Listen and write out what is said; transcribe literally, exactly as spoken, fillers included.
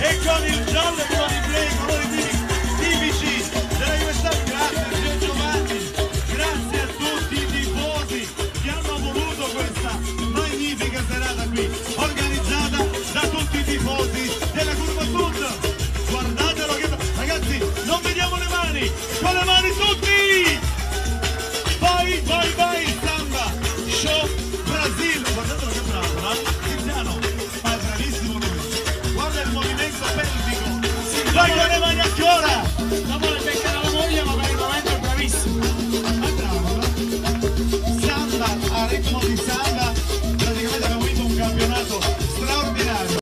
e con il giallo e con i play, colori tipici della Juventus. Grazie signor Giovanni, grazie a tutti i tifosi che hanno voluto questa magnifica serata qui, organizzata da tutti i tifosi della Curva Sud. Guardatelo che... Ragazzi, non vediamo le mani, con le mani tutti! Vai, vai, vai, samba, show, Brasil! Guardatelo che bravo, no? Tiziano, ma è bravissimo lui! Guarda il movimento pelvico! Vai con le mani a chiora!